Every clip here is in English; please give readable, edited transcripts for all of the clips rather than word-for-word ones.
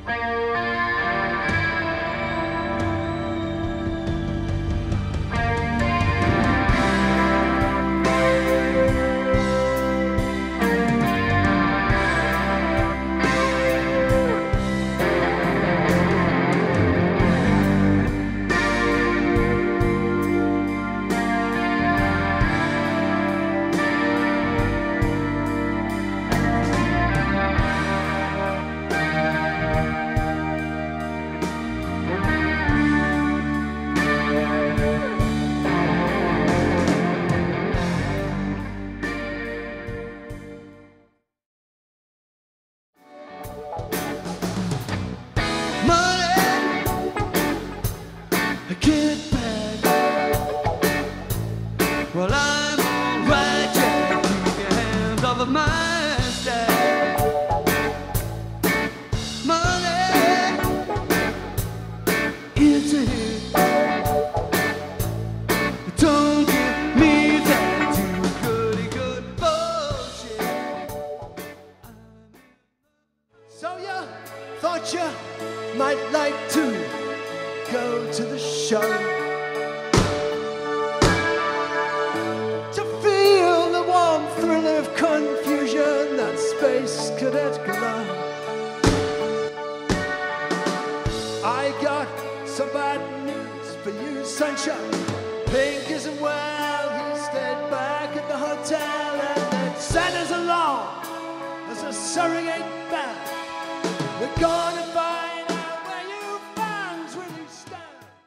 Well, I'm alright, Jack. Keep your hands off of my stack. Money, it's a hit. Don't give me that too goody good bullshit. So you thought you might like to go to the show, thrill of confusion, that space cadet glow. I got some bad news for you, sunshine. Pink isn't well, he stayed back at the hotel and then sent us along as a surrogate band. We're gonna find out where you fans really stand.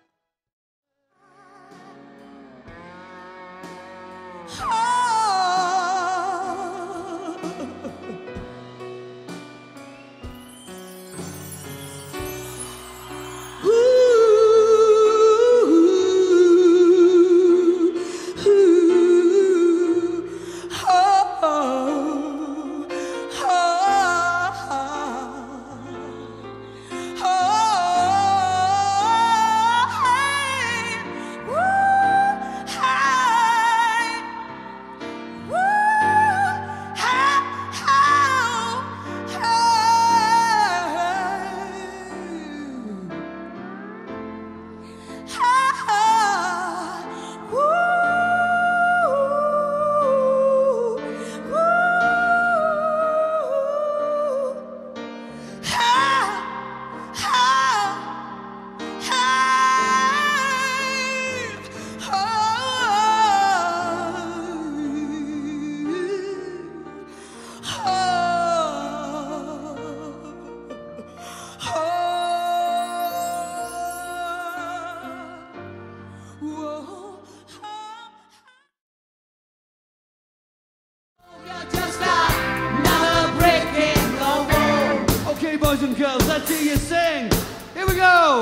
Boys and girls, let's hear you sing. Here we go.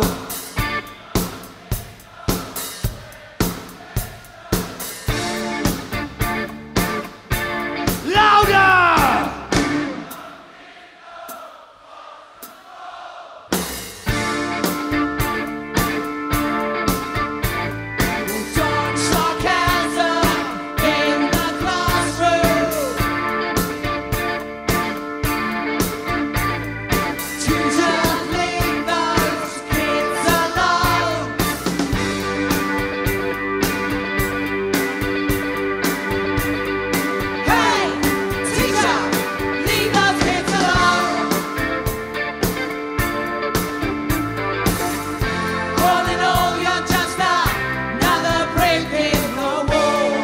Louder! Don't sarcasm in the classroom. Teachers, leave those kids alone. Hey, teacher, leave those kids alone. All in all, you're just another brick in the wall.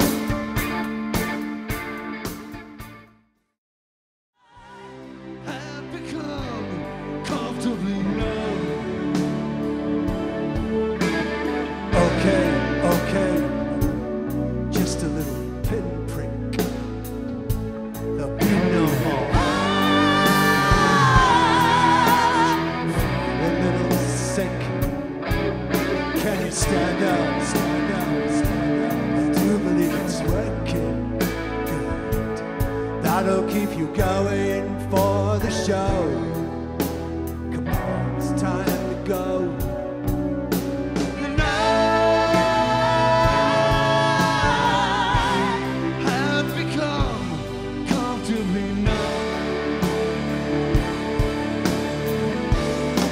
Have become comfortably numb. Okay, just a little pinprick. There'll be no more. A little sick. Can you stand up, stand up, stand up? I do believe it's working good. That'll keep you going for the show. Come on, it's time to go. Have become comfortably numb.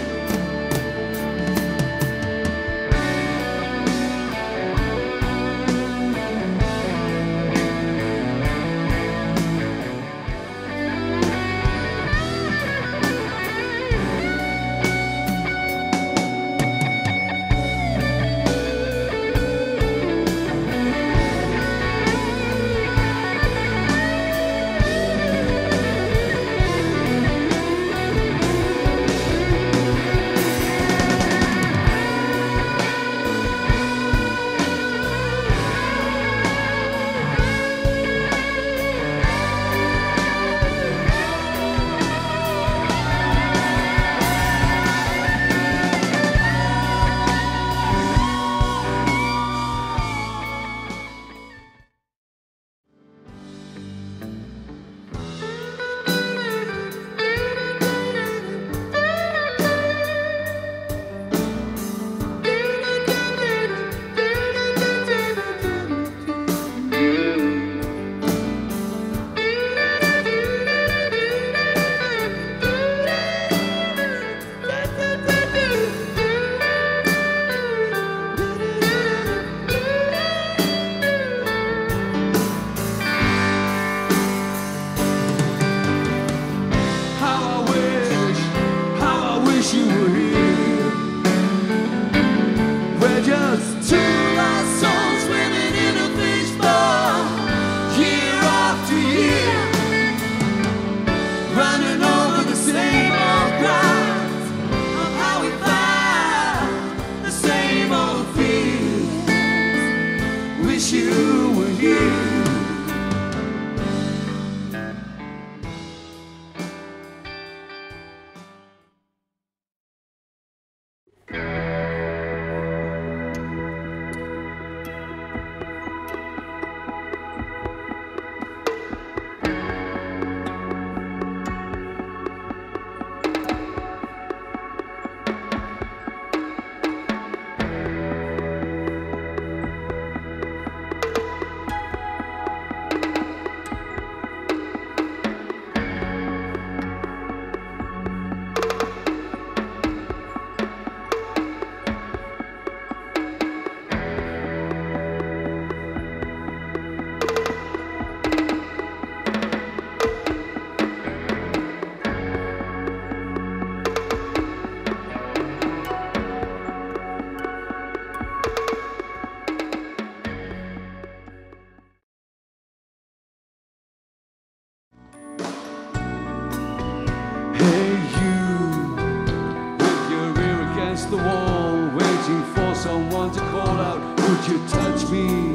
against the wall, waiting for someone to call out, would you touch me?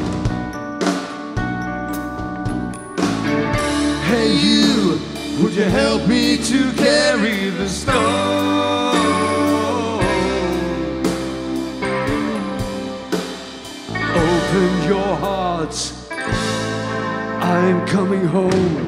Hey you, would you help me to carry the stone? Open your hearts, I'm coming home.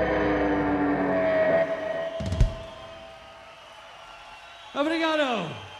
Obrigado.